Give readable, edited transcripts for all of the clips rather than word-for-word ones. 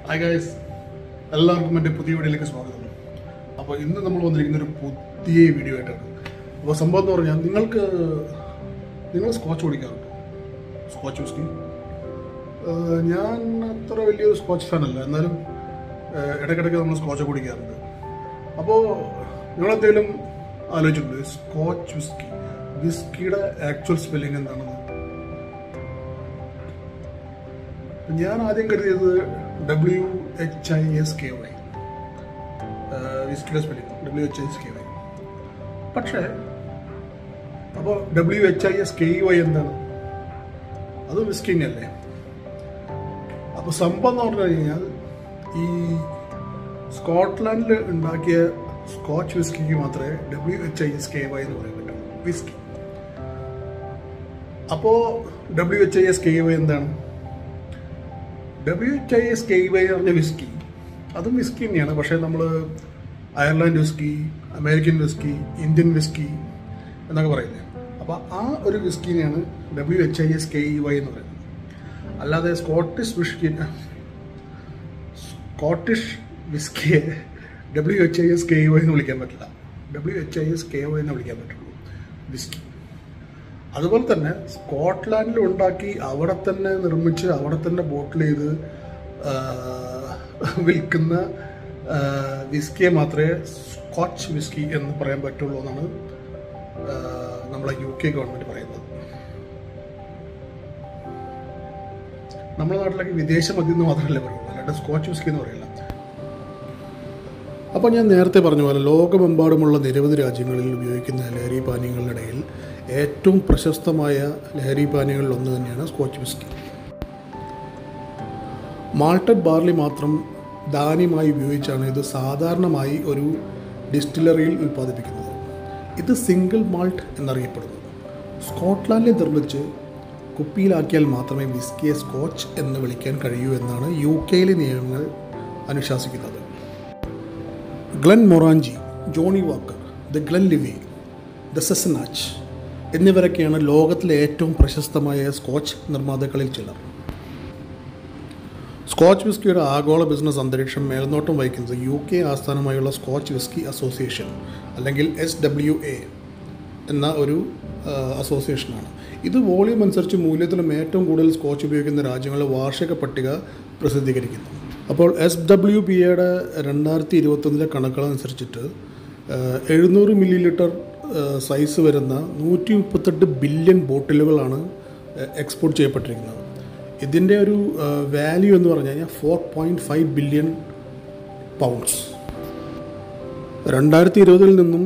Hi guys, എല്ലാവർക്കും എൻ്റെ പുതിയ വീഡിയോയിലേക്ക് സ്വാഗതം. അപ്പോൾ ഇന്ന് നമ്മൾ വന്നിരിക്കുന്ന ഒരു പുതിയ വീഡിയോ ആയിട്ടാണ്. അപ്പോൾ സംഭവം എന്ന് പറഞ്ഞാൽ നിങ്ങൾ സ്കോച്ച് കുടിക്കാറുണ്ടോ? Scotch whisky. ഞാൻ അത്ര വലിയൊരു സ്കോച്ച് ഫാനല്ല, എന്നാലും ഇടയ്ക്കിടയ്ക്ക് നമ്മൾ സ്കോച്ച് കുടിക്കാറുണ്ട്. അപ്പോൾ നിങ്ങളെന്തെങ്കിലും ആലോചിച്ചിട്ടുണ്ട് സ്കോച്ച് വിസ്കി, വിസ്കിയുടെ ആക്ച്വൽ സ്പെല്ലിംഗ് എന്താണെന്ന്? ഞാൻ ആദ്യം കരുതിയത് WHISKY, വിസ്കിയുടെ സ്പെല്ലിംഗ് WHISKY. പക്ഷേ അപ്പോൾ WHISKY എന്താണ്? അത് വിസ്കി അല്ലേ? അപ്പോൾ സംഭവം എന്ന് പറഞ്ഞു കഴിഞ്ഞാൽ ഈ സ്കോട്ട്ലാൻഡിൽ ഉണ്ടാക്കിയ സ്കോച്ച് വിസ്കിക്ക് മാത്രമേ WHISKY എന്ന് പറയാൻ പറ്റുള്ളൂ, വിസ്കി. അപ്പോൾ WHISKY എന്താണ്? WHISKY പറഞ്ഞ വിസ്കി, അതും വിസ്കി തന്നെയാണ്. പക്ഷേ നമ്മൾ Ireland whisky, American whisky, Indian whisky എന്നൊക്കെ പറയുന്നത്. അപ്പോൾ ആ ഒരു വിസ്കിനെയാണ് WHISKY എന്ന് പറയുന്നത്. അല്ലാതെ സ്കോട്ടിഷ് വിസ്കിയെ WHISKY എന്ന് വിളിക്കാൻ പറ്റില്ല. WHISKY എന്ന് വിളിക്കാൻ പറ്റുള്ളൂ, വിസ്കി. അതുപോലെ തന്നെ സ്കോട്ട്ലാൻഡിൽ ഉണ്ടാക്കി അവിടെ തന്നെ നിർമ്മിച്ച് അവിടെ തന്നെ ബോട്ടിൽ ചെയ്ത് വിൽക്കുന്ന വിസ്കിയെ മാത്രമേ സ്കോച്ച് വിസ്കി എന്ന് പറയാൻ പറ്റുള്ളൂ എന്നാണ് നമ്മളെ UK ഗവൺമെൻറ് പറയുന്നത്. നമ്മുടെ നാട്ടിലേക്ക് വിദേശ മദ്യം എന്ന് മാത്രമല്ലേ പറയുള്ളൂ, അല്ലാണ്ട് സ്കോച്ച് വിസ്കി എന്ന് പറയില്ല. അപ്പോൾ ഞാൻ നേരത്തെ പറഞ്ഞ പോലെ ലോകമെമ്പാടുമുള്ള നിരവധി രാജ്യങ്ങളിൽ ഉപയോഗിക്കുന്ന ലഹരി പാനീയങ്ങളിനിടയിൽ ഏറ്റവും പ്രശസ്തമായ ലഹരി പാനീയങ്ങളിൽ ഒന്ന് തന്നെയാണ് സ്കോച്ച് വിസ്കി. മാൾട്ടഡ് ബാർലി മാത്രം ധാന്യമായി ഉപയോഗിച്ചാണ് ഇത് സാധാരണമായി ഒരു ഡിസ്റ്റിലറിയിൽ ഉൽപ്പാദിപ്പിക്കുന്നത്. ഇത് സിംഗിൾ മാൾട്ട് എന്നറിയപ്പെടുന്നു. സ്കോട്ട്ലാൻഡിൽ നിർമ്മിച്ച് കുപ്പിയിലാക്കിയാൽ മാത്രമേ വിസ്കിയെ സ്കോച്ച് എന്ന് വിളിക്കാൻ കഴിയൂ എന്നാണ് UKയിലെ നിയമങ്ങൾ അനുശാസിക്കുന്നത്. Glenmorangie, Johnnie Walker, the Glenlivet, the Sassenach എന്നിവരൊക്കെയാണ് ലോകത്തിലെ ഏറ്റവും പ്രശസ്തമായ സ്കോച്ച് നിർമ്മാതാക്കളിൽ ചിലർ. സ്കോച്ച് വിസ്കിയുടെ ആഗോള ബിസിനസ് അന്തരീക്ഷം മേൽനോട്ടം വഹിക്കുന്നത് UK ആസ്ഥാനമായുള്ള സ്കോച്ച് വിസ്കി അസോസിയേഷൻ അല്ലെങ്കിൽ SWA എന്ന ഒരു അസോസിയേഷനാണ്. ഇത് വോളിയം അനുസരിച്ച് മൂല്യത്തിലും ഏറ്റവും കൂടുതൽ സ്കോച്ച് ഉപയോഗിക്കുന്ന രാജ്യങ്ങളുടെ വാർഷിക പട്ടിക പ്രസിദ്ധീകരിക്കുന്നു. അപ്പോൾ SWBയുടെ 2021 കണക്കുകളനുസരിച്ചിട്ട് 700 മില്ലി ലിറ്റർ സൈസ് വരുന്ന 138 ബില്യൺ ബോട്ടിലുകളാണ് എക്സ്പോർട്ട് ചെയ്യപ്പെട്ടിരിക്കുന്നത്. ഇതിൻ്റെ ഒരു വാല്യൂ എന്ന് പറഞ്ഞു കഴിഞ്ഞാൽ 4.5 ബില്യൺ പൗണ്ട്സ്. 2020 നിന്നും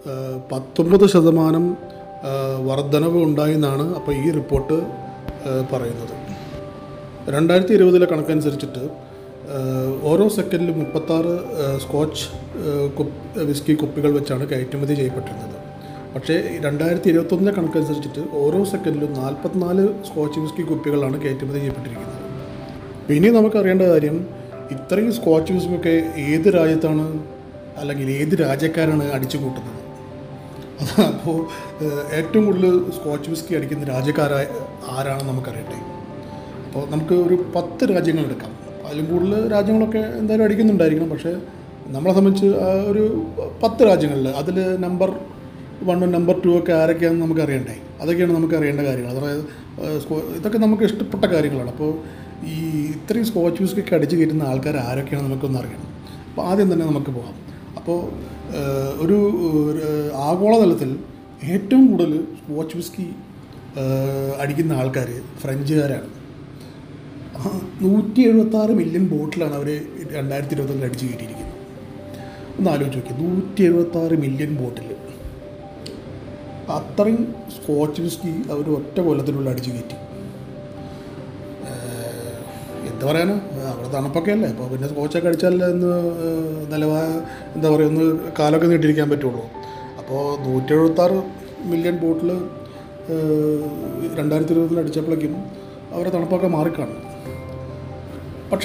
19% വർധനവ് ഉണ്ടായെന്നാണ് അപ്പോൾ ഈ റിപ്പോർട്ട് പറയുന്നത്. 2020 കണക്കനുസരിച്ചിട്ട് ഓരോ സെക്കൻഡിലും 36 സ്കോച്ച് വിസ്കി കുപ്പികൾ വെച്ചാണ് കയറ്റുമതി ചെയ്യപ്പെട്ടിരുന്നത്. പക്ഷേ 2021 കണക്കനുസരിച്ചിട്ട് ഓരോ സെക്കൻഡിലും 44 സ്കോച്ച് വിസ്കി കുപ്പികളാണ് കയറ്റുമതി ചെയ്യപ്പെട്ടിരിക്കുന്നത്. പിന്നെ നമുക്കറിയേണ്ട കാര്യം, ഇത്രയും സ്കോച്ച് വിസ്കിയൊക്കെ ഏത് രാജ്യത്താണ് അല്ലെങ്കിൽ ഏത് രാജ്യക്കാരാണ് അടിച്ചു കൂട്ടുന്നത്? അപ്പോൾ ഏറ്റവും കൂടുതൽ സ്കോച്ച് വിസ്കി അടിക്കുന്ന രാജ്യക്കാരായ ആരാണെന്ന് നമുക്കറിയട്ടെ. അപ്പോൾ നമുക്ക് ഒരു 10 രാജ്യങ്ങൾ എടുക്കാം. അതിലും കൂടുതൽ രാജ്യങ്ങളൊക്കെ എന്തായാലും അടിക്കുന്നുണ്ടായിരിക്കണം. പക്ഷേ നമ്മളെ സംബന്ധിച്ച് ഒരു 10 രാജ്യങ്ങളിൽ അതിൽ നമ്പർ 1 നമ്പർ 2 ഒക്കെ ആരൊക്കെയാണെന്ന് നമുക്ക് അറിയണ്ടേ? അതൊക്കെയാണ് നമുക്ക് അറിയേണ്ട കാര്യങ്ങൾ. അതായത് ഇതൊക്കെ നമുക്ക് ഇഷ്ടപ്പെട്ട കാര്യങ്ങളാണ്. അപ്പോൾ ഈ ഇത്രയും സ്കോച്ച് വിസ്കിയൊക്കെ അടിച്ച് കയറ്റുന്ന ആൾക്കാർ ആരൊക്കെയാണെന്ന് നമുക്കൊന്ന് അറിയണം. അപ്പോൾ ആദ്യം തന്നെ നമുക്ക് പോകാം. അപ്പോൾ ഒരു ആഗോളതലത്തിൽ ഏറ്റവും കൂടുതൽ സ്കോച്ച് വിസ്കി അടിക്കുന്ന ആൾക്കാർ ഫ്രഞ്ചുകാരാണ്. 176 മില്യൺ ബോട്ടിലാണ് അവർ 2021 അടിച്ച് കയറ്റിയിരിക്കുന്നത്. ഒന്ന് ആലോചിച്ച് നോക്കി, 176 മില്യൺ ബോട്ടിൽ, അത്രയും സ്കോച്ച് വിസ്കി അവർ ഒറ്റ കൊല്ലത്തിനുള്ള അടിച്ച് കയറ്റി. എന്താ പറയാനാ, അവിടെ തണുപ്പൊക്കെ അല്ലേ. അപ്പോൾ പിന്നെ സ്കോച്ചൊക്കെ അടിച്ചാലേ ഒന്ന് എന്താ പറയുക, ഒന്ന് കാലൊക്കെ നീട്ടിരിക്കാൻ പറ്റുള്ളൂ. അപ്പോൾ 176 മില്യൺ ബോട്ടിൽ 2020 അടിച്ചപ്പോഴേക്കും അവരുടെ തണുപ്പൊക്കെ മാറിക്കാണും. പക്ഷേ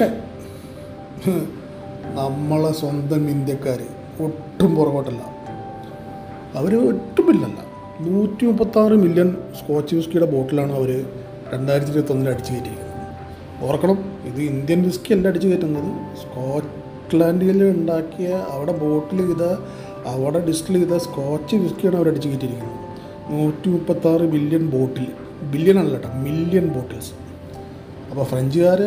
നമ്മളെ സ്വന്തം ഇന്ത്യക്കാർ ഒട്ടും പുറകോട്ടല്ല, അവർ ഒട്ടുമില്ലല്ല. 136 മില്യൺ സ്കോച്ച് വിസ്കിയുടെ ബോട്ടിലാണ് അവർ 2021 അടിച്ചു കയറ്റിയിരിക്കുന്നത്. ഓർക്കണം, ഇത് ഇന്ത്യൻ വിസ്കി അല്ല അടിച്ച് കയറ്റുന്നത്. സ്കോട്ട്ലാൻഡിൽ ഉണ്ടാക്കിയ അവിടെ ബോട്ടിൽ ചെയ്ത അവിടെ ഡിസ്റ്റിൽ ചെയ്ത സ്കോച്ച് വിസ്കിയാണ് അവർ അടിച്ച് കയറ്റിയിരിക്കുന്നത്. 136 ബില്യൺ ബോട്ടിൽ, ബില്യൺ അല്ല കേട്ടോ, മില്യൺ ബോട്ടിൽസ്. അപ്പോൾ ഫ്രഞ്ചുകാർ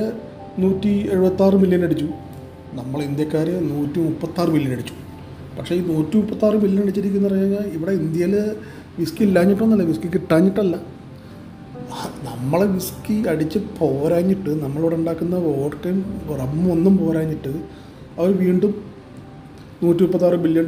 176 മില്യൺ അടിച്ചു, നമ്മൾ ഇന്ത്യക്കാർ 136 മില്യൺ അടിച്ചു. പക്ഷേ ഈ 136 മില്യൺ അടിച്ചിരിക്കുന്ന പറഞ്ഞു കഴിഞ്ഞാൽ ഇവിടെ ഇന്ത്യയിൽ വിസ്കി ഇല്ലാഞ്ഞിട്ടൊന്നുമല്ല, വിസ്കി കിട്ടാഞ്ഞിട്ടല്ല. നമ്മളെ വിസ്കി അടിച്ച് പോരാഞ്ഞിട്ട്, നമ്മളിവിടെ ഉണ്ടാക്കുന്ന വോഡ്കയും റമ്മും ഒന്നും പോരാഞ്ഞിട്ട് അവർ വീണ്ടും 136 ബില്യൺ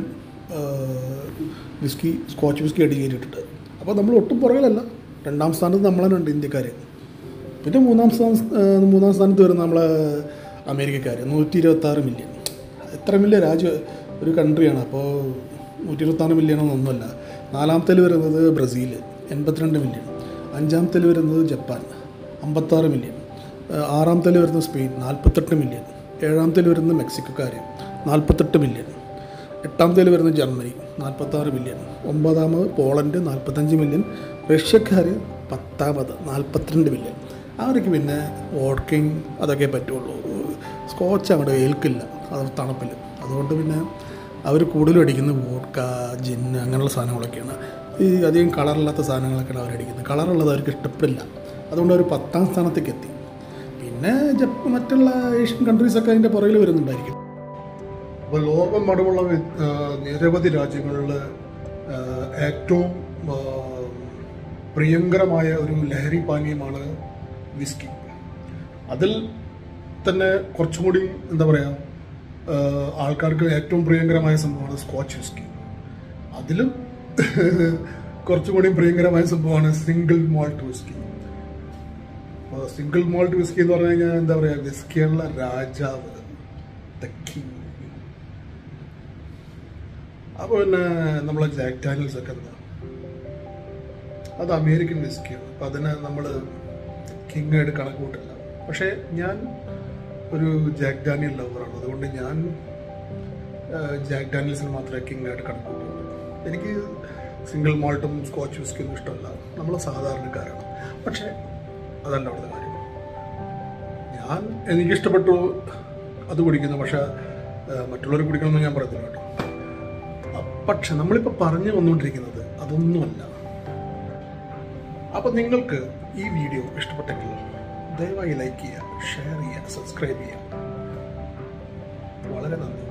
വിസ്കി, സ്കോച്ച് വിസ്കി അടിച്ച് കയറ്റിയിട്ടുണ്ട്. അപ്പോൾ നമ്മൾ ഒട്ടും പുറകിലല്ല. 2ാം സ്ഥാനത്ത് നമ്മൾ തന്നെ ഉണ്ട് ഇന്ത്യക്കാർ. പിന്നെ 3ാം സ്ഥാനത്ത് വരുന്ന നമ്മളെ അമേരിക്കക്കാർ 126 മില്യൺ. എത്ര വലിയ ഒരു കൺട്രിയാണ്. അപ്പോൾ 126 മില്യണൊന്നുമല്ല. 4ാമത്തേൽ വരുന്നത് ബ്രസീൽ 82 മില്യൺ. 5ാമത്തേൽ വരുന്നത് ജപ്പാൻ 56 മില്യൺ. 6ാമത്തേൽ വരുന്നത് സ്പെയിൻ 48 മില്യൺ. 7ാമത്തേൽ വരുന്നത് മെക്സിക്കോക്കാർ 48 മില്യൺ. 8ാമത്തേൽ വരുന്നത് ജർമ്മനി 46 മില്യൺ. 9ാമത് പോളണ്ട് 45 മില്യൺ. റഷ്യക്കാർ 10ാമത് 42 മില്യൺ. അവർക്ക് പിന്നെ വോഡ്കയും അതൊക്കെ പറ്റുള്ളൂ. സ്കോച്ച് അങ്ങോട്ട് ഏൽക്കില്ല അത് തണുപ്പിൽ. അതുകൊണ്ട് പിന്നെ അവർ കൂടുതലും അടിക്കുന്നത് വോഡ്ക, ജിന്ന് അങ്ങനെയുള്ള സാധനങ്ങളൊക്കെയാണ്. ഈ അധികം കളറില്ലാത്ത സാധനങ്ങളൊക്കെയാണ് അവരടിക്കുന്നത്. കളറുള്ളത് അവർക്ക് ഇഷ്ടപ്പെടില്ല. അതുകൊണ്ട് അവർ 10ാം സ്ഥാനത്തേക്ക് എത്തി. പിന്നെ മറ്റുള്ള ഏഷ്യൻ കൺട്രീസൊക്കെ അതിൻ്റെ പുറകിൽ വരുന്നുണ്ടായിരിക്കും. അപ്പോൾ ലോകമെമ്പാടുമുള്ള നിരവധി രാജ്യങ്ങളിൽ ഏറ്റവും പ്രിയങ്കരമായ ഒരു ലഹരി പാനീയമാണ് വിസ്കി. അതിൽ തന്നെ കുറച്ചും കൂടി എന്താ പറയുക, ആൾക്കാർക്ക് ഏറ്റവും പ്രിയങ്കരമായ സംഭവമാണ് സ്കോച്ച് വിസ്കി. അതിലും കുറച്ചും കൂടി പ്രിയങ്കരമായ സംഭവമാണ് single malt whisky. Single malt whisky എന്ന് പറഞ്ഞു കഴിഞ്ഞാൽ എന്താ പറയുക, വിസ്കിയുള്ള രാജാവ്, ദ കിങ്. അപ്പോൾ പിന്നെ നമ്മളെ ജാക്ക് ഡാനിയൽസ് ഒക്കെ എന്താ, അത് അമേരിക്കൻ വിസ്കിയാണ്. അപ്പം അതിനെ നമ്മൾ കിങ് ആയിട്ട് കണക്ക് കൂട്ടില്ല. പക്ഷേ ഞാൻ ഒരു ജാക്ക് ഡാനിയൽ ലവറാണ്. അതുകൊണ്ട് ഞാൻ ജാക്ക് ഡാനിയൽസിന് മാത്രമേ കിങ് ആയിട്ട് കണക്ക് കൂട്ടുള്ളൂ. എനിക്ക് സിംഗിൾ മോൾട്ടും സ്കോച്ച് വിസ്കിയൊന്നും ഇഷ്ടമല്ല. നമ്മൾ സാധാരണക്കാരാണ്. പക്ഷേ അതല്ല അവിടുത്തെ കാര്യം. എനിക്കിഷ്ടപ്പെട്ടു അത് കുടിക്കുന്നു. പക്ഷേ മറ്റുള്ളവർ കുടിക്കണമെന്ന് ഞാൻ പറയത്തില്ല കേട്ടോ. പക്ഷെ നമ്മളിപ്പോൾ പറഞ്ഞു വന്നുകൊണ്ടിരിക്കുന്നത് അതൊന്നുമല്ല. അപ്പം നിങ്ങൾക്ക് ഈ വീഡിയോ ഇഷ്ടപ്പെട്ടെങ്കിൽ ദയവായി ലൈക്ക് ചെയ്യുക, ഷെയർ ചെയ്യുക, സബ്സ്ക്രൈബ് ചെയ്യുക. വളരെ നന്ദി.